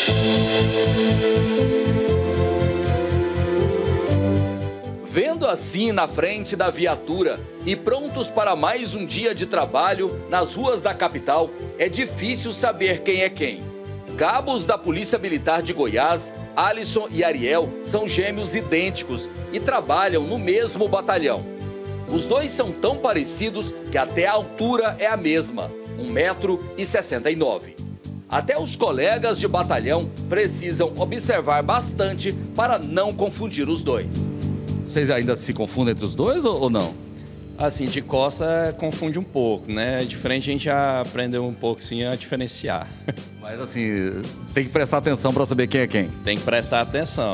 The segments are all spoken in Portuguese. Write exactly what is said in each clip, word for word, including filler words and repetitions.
Vendo assim na frente da viatura e prontos para mais um dia de trabalho nas ruas da capital, é difícil saber quem é quem. Cabos da Polícia Militar de Goiás, Alisson e Ariel, são gêmeos idênticos e trabalham no mesmo batalhão. Os dois são tão parecidos que até a altura é a mesma, um metro e sessenta e nove. Até os colegas de batalhão precisam observar bastante para não confundir os dois. Vocês ainda se confundem entre os dois ou, ou não? Assim, de costa confunde um pouco, né? De frente a gente já aprendeu um pouco sim a diferenciar. Mas assim, tem que prestar atenção para saber quem é quem. Tem que prestar atenção.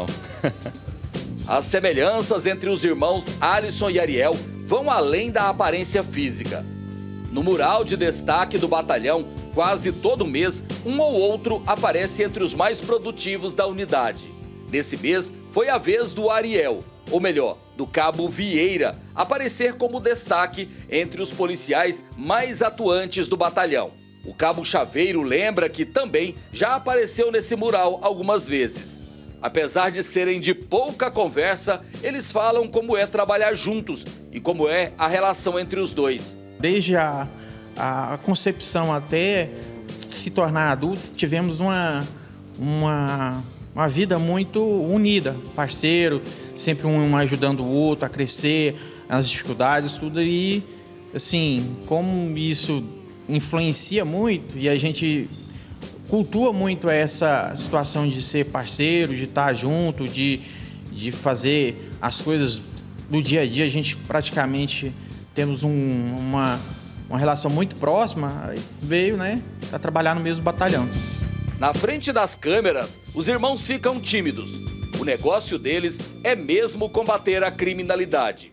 As semelhanças entre os irmãos Alisson e Ariel vão além da aparência física. No mural de destaque do batalhão, quase todo mês, um ou outro aparece entre os mais produtivos da unidade. Nesse mês, foi a vez do Ariel, ou melhor, do Cabo Vieira, aparecer como destaque entre os policiais mais atuantes do batalhão. O Cabo Chaveiro lembra que também já apareceu nesse mural algumas vezes. Apesar de serem de pouca conversa, eles falam como é trabalhar juntos e como é a relação entre os dois. Desde a, a concepção até se tornar adultos, tivemos uma, uma, uma vida muito unida, parceiro, sempre um ajudando o outro a crescer, as dificuldades, tudo. E, assim, como isso influencia muito e a gente cultua muito essa situação de ser parceiro, de estar junto, de, de fazer as coisas do dia a dia, a gente praticamente temos um, uma, uma relação muito próxima, veio, né, para trabalhar no mesmo batalhão. Na frente das câmeras, os irmãos ficam tímidos. O negócio deles é mesmo combater a criminalidade.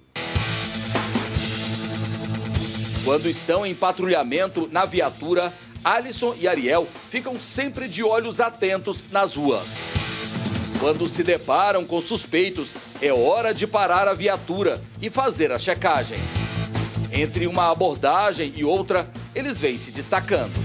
Quando estão em patrulhamento na viatura, Alisson e Ariel ficam sempre de olhos atentos nas ruas. Quando se deparam com suspeitos, é hora de parar a viatura e fazer a checagem. Entre uma abordagem e outra, eles vêm se destacando.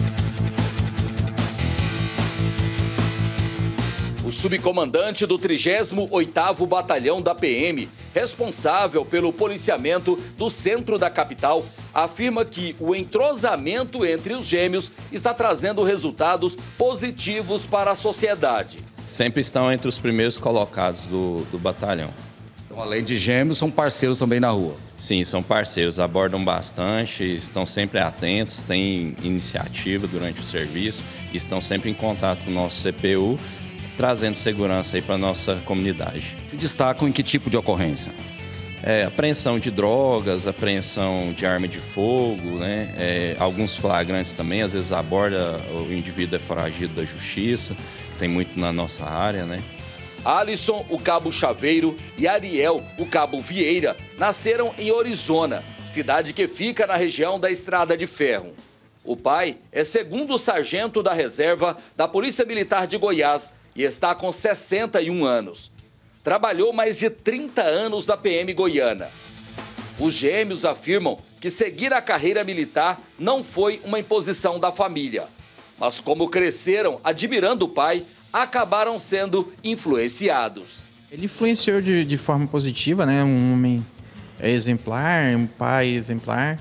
O subcomandante do trigésimo oitavo Batalhão da P M, responsável pelo policiamento do centro da capital, afirma que o entrosamento entre os gêmeos está trazendo resultados positivos para a sociedade. Sempre estão entre os primeiros colocados do, do batalhão. Então, além de gêmeos, são parceiros também na rua? Sim, são parceiros, abordam bastante, estão sempre atentos, têm iniciativa durante o serviço, estão sempre em contato com o nosso C P U, trazendo segurança aí para a nossa comunidade. Se destacam em que tipo de ocorrência? É, apreensão de drogas, apreensão de arma de fogo, né? É, alguns flagrantes também, às vezes aborda o indivíduo é foragido da justiça, que tem muito na nossa área, né? Alisson, o Cabo Chaveiro, e Ariel, o Cabo Vieira, nasceram em Orizona, cidade que fica na região da Estrada de Ferro. O pai é segundo sargento da reserva da Polícia Militar de Goiás e está com sessenta e um anos. Trabalhou mais de trinta anos na P M goiana. Os gêmeos afirmam que seguir a carreira militar não foi uma imposição da família. Mas como cresceram admirando o pai, acabaram sendo influenciados. Ele influenciou de, de forma positiva, né? Um homem exemplar, um pai exemplar.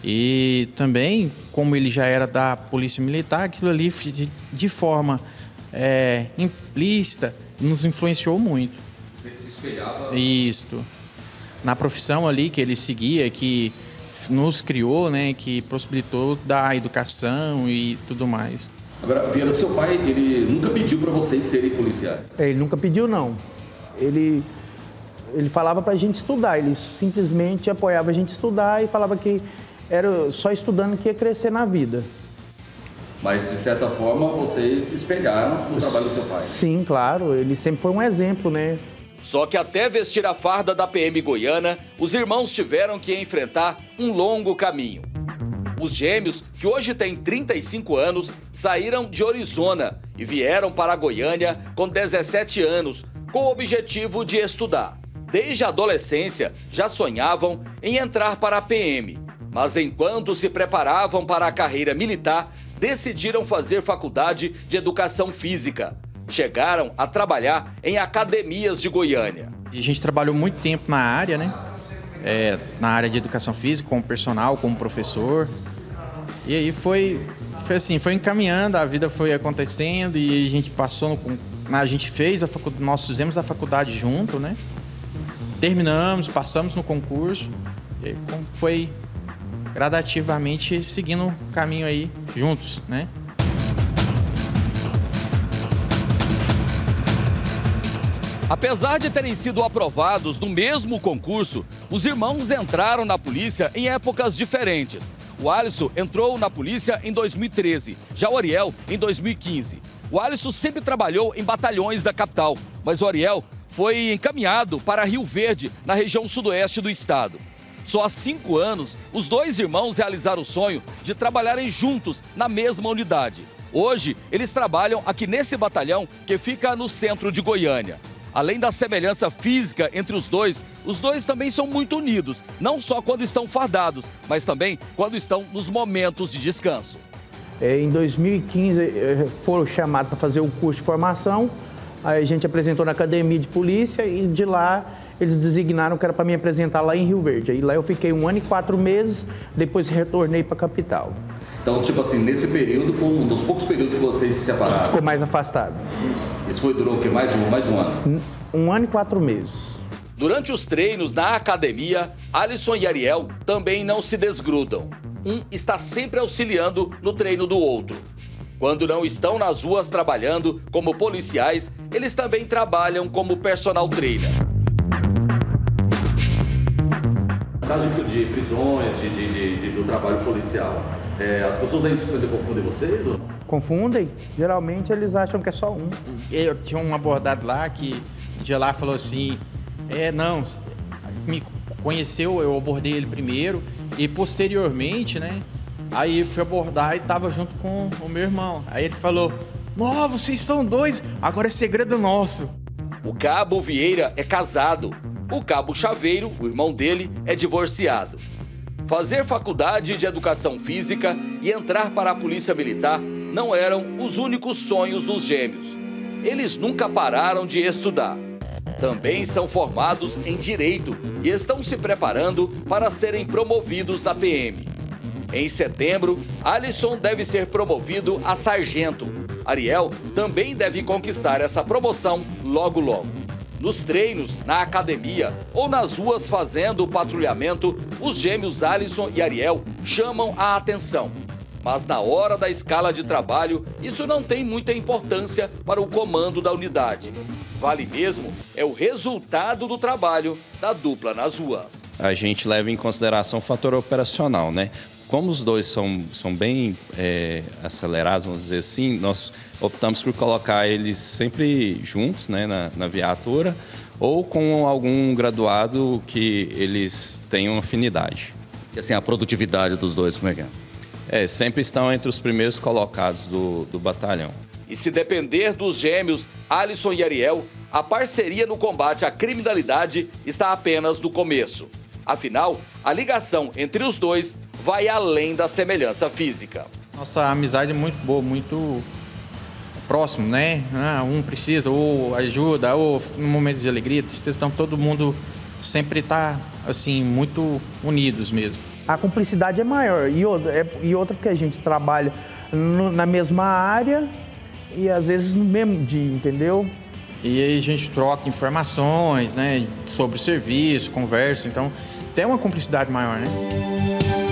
E também, como ele já era da Polícia Militar, aquilo ali de, de forma é, implícita nos influenciou muito. Você se espelhava? Isso. Na profissão ali que ele seguia, que nos criou, né? Que possibilitou da educação e tudo mais. Agora, Viana, seu pai, ele nunca pediu para vocês serem policiais? É, ele nunca pediu, não. Ele, ele falava para a gente estudar, ele simplesmente apoiava a gente estudar e falava que era só estudando que ia crescer na vida. Mas, de certa forma, vocês se espelharam no trabalho do seu pai? Sim, claro. Ele sempre foi um exemplo, né? Só que até vestir a farda da P M goiana, os irmãos tiveram que enfrentar um longo caminho. Os gêmeos, que hoje têm trinta e cinco anos, saíram de Orizona e vieram para Goiânia com dezessete anos, com o objetivo de estudar. Desde a adolescência, já sonhavam em entrar para a P M, mas enquanto se preparavam para a carreira militar, decidiram fazer faculdade de educação física. chegaram a trabalhar em academias de Goiânia. E a gente trabalhou muito tempo na área, né? É, na área de educação física, como personal, como professor. E aí foi, foi assim, foi encaminhando, a vida foi acontecendo e a gente passou, no, a gente fez a faculdade, nós fizemos a faculdade junto, né? Terminamos, passamos no concurso e aí foi gradativamente seguindo o caminho aí juntos, né? Apesar de terem sido aprovados no mesmo concurso, os irmãos entraram na polícia em épocas diferentes. O Alisson entrou na polícia em dois mil e treze, já o Ariel em dois mil e quinze. O Alisson sempre trabalhou em batalhões da capital, mas o Ariel foi encaminhado para Rio Verde, na região sudoeste do estado. Só há cinco anos, os dois irmãos realizaram o sonho de trabalharem juntos na mesma unidade. Hoje, eles trabalham aqui nesse batalhão que fica no centro de Goiânia. Além da semelhança física entre os dois, os dois também são muito unidos, não só quando estão fardados, mas também quando estão nos momentos de descanso. Em dois mil e quinze, foram chamados para fazer o curso de formação, aí a gente apresentou na academia de polícia e de lá eles designaram que era para me apresentar lá em Rio Verde. Aí lá eu fiquei um ano e quatro meses, depois retornei para a capital. Então, tipo assim, nesse período foi um dos poucos períodos que vocês se separaram? Ficou mais afastado. Isso foi, durou o quê? Mais de um, mais de um ano? Um ano e quatro meses. Durante os treinos na academia, Alisson e Ariel também não se desgrudam. Um está sempre auxiliando no treino do outro. Quando não estão nas ruas trabalhando como policiais, eles também trabalham como personal trainer. No caso de prisões, de, de, de, de, do trabalho policial, é, as pessoas da indústria confundem vocês? Ou? Confundem. Geralmente eles acham que é só um. Eu tinha um abordado lá que de lá falou assim, é, não, me conheceu, eu abordei ele primeiro e posteriormente, né, aí fui abordar e tava junto com o meu irmão. Aí ele falou, não, vocês são dois, agora é segredo nosso. O Cabo Vieira é casado. O Cabo Chaveiro, o irmão dele, é divorciado. Fazer faculdade de educação física e entrar para a polícia militar não eram os únicos sonhos dos gêmeos. Eles nunca pararam de estudar. Também são formados em Direito e estão se preparando para serem promovidos na P M. Em setembro, Alisson deve ser promovido a sargento. Ariel também deve conquistar essa promoção logo logo. Nos treinos, na academia ou nas ruas fazendo o patrulhamento, os gêmeos Alisson e Ariel chamam a atenção. Mas na hora da escala de trabalho, isso não tem muita importância para o comando da unidade. Vale mesmo é o resultado do trabalho da dupla nas ruas. A gente leva em consideração o fator operacional, né? Como os dois são, são bem é, acelerados, vamos dizer assim, nós optamos por colocar eles sempre juntos, né, na, na viatura, ou com algum graduado que eles tenham afinidade. E assim, a produtividade dos dois, como é que é? É, sempre estão entre os primeiros colocados do, do batalhão. E se depender dos gêmeos Alisson e Ariel, a parceria no combate à criminalidade está apenas no começo. Afinal, a ligação entre os dois vai além da semelhança física. Nossa amizade é muito boa, muito próximo, né? Ah, um precisa, ou ajuda, ou no momento de alegria, tristeza, então todo mundo sempre está, assim, muito unidos mesmo. A cumplicidade é maior e outra, é, e outra porque a gente trabalha no, na mesma área e às vezes no mesmo dia, entendeu? E aí a gente troca informações, né, sobre o serviço, conversa, então tem uma cumplicidade maior, né?